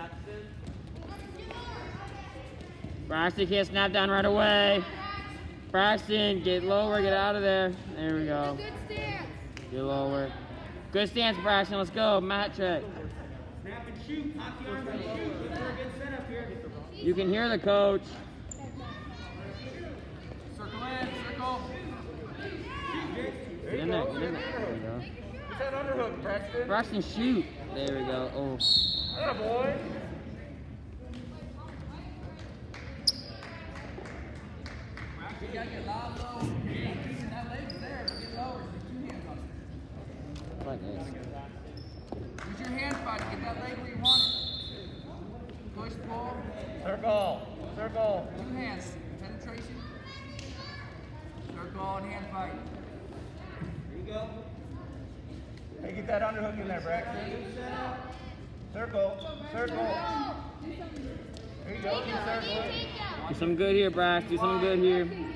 Braxton can't snap down right away. Braxton, get lower, get out of there. There we go. Get lower. Good stance, Braxton. Let's go. Mat check. Snap and shoot. Hockey arms and shoot. Look for a good setup here. You can hear the coach. Circle in, circle. Get in there, get in there. There we go. Get that underhook, Braxton. Braxton, shoot. There we go. Oh. Atta boy. You gotta get loud, low. That leg's there, but get lower. Use 2 hands on it. Like this. Use your hands, buddy. Get that leg where you want it. Push, pull. Circle. Circle. 2 hands. Penetration. Circle and hand fight. There you go. Hey, get that underhook in there, Braxton. Circle. Circle. There you go. Circle. Do something good here, Brax. Do something good here.